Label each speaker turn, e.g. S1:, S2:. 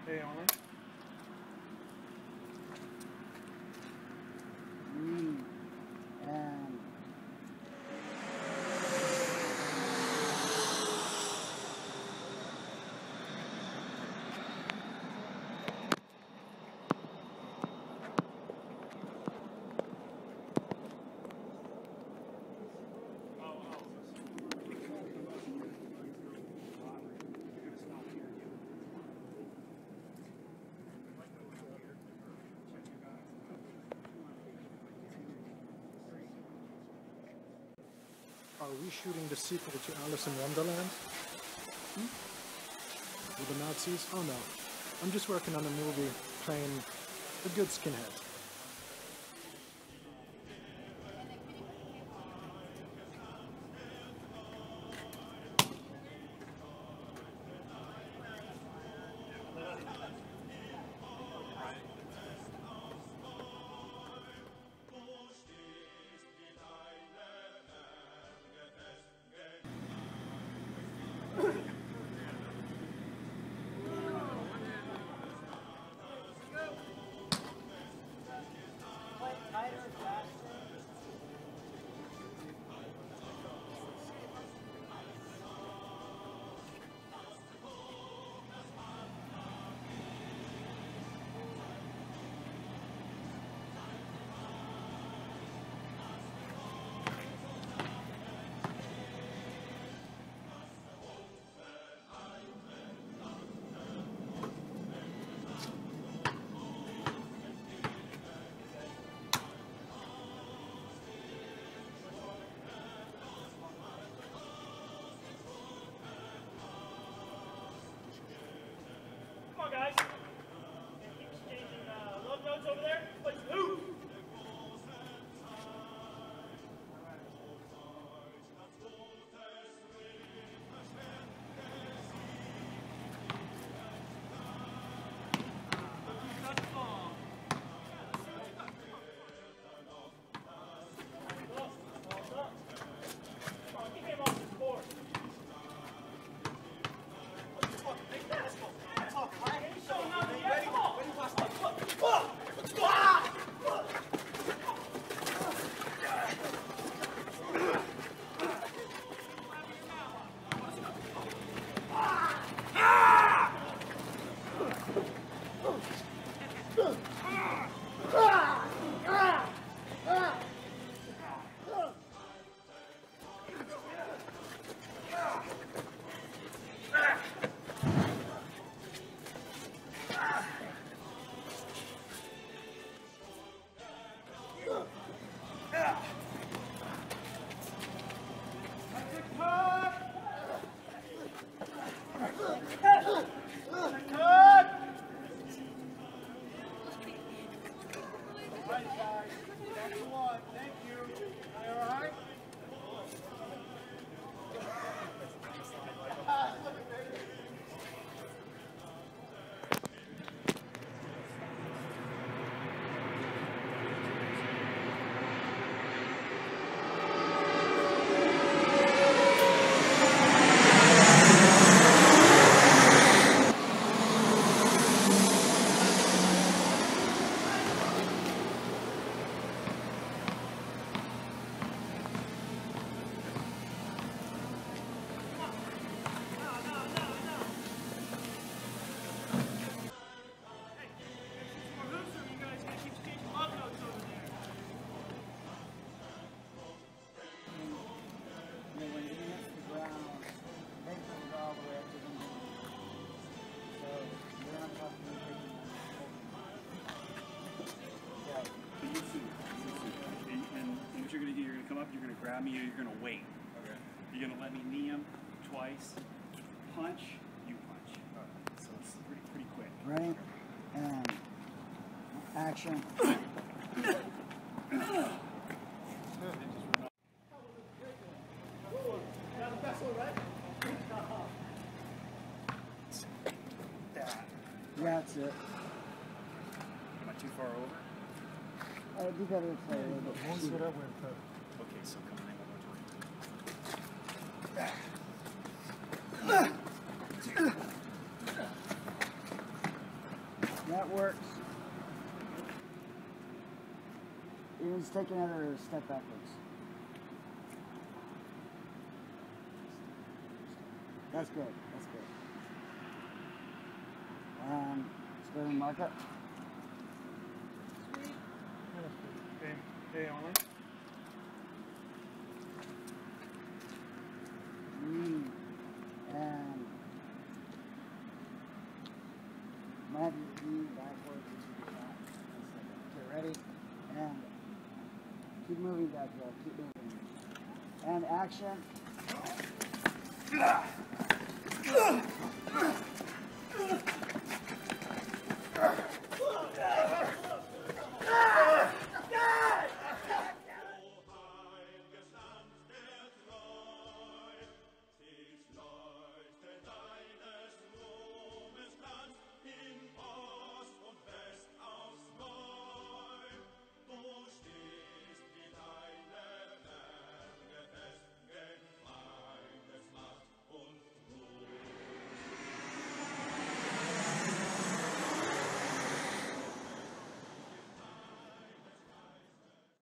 S1: Hey, Arlen.
S2: Are we shooting the sequel to Alice in Wonderland? With the Nazis? Oh no. I'm just working on a movie playing a good skinhead.
S1: Guys, keep exchanging love notes over there. Let's move.
S3: Grab me, or you're gonna wait. Okay. You're gonna let me knee him twice. Punch, you punch. Right. So it's pretty quick.
S4: Ready? And action. That's it.
S3: Am I too far over?
S4: You gotta play a little bit.
S3: Okay, so come on.
S4: That works. You just take another step backwards. That's good. That's good. And let's go ahead and mark up.
S2: Okay, only.
S4: And might have you lean backwards into the shot. Okay, ready? And keep moving back there. Keep moving. And action.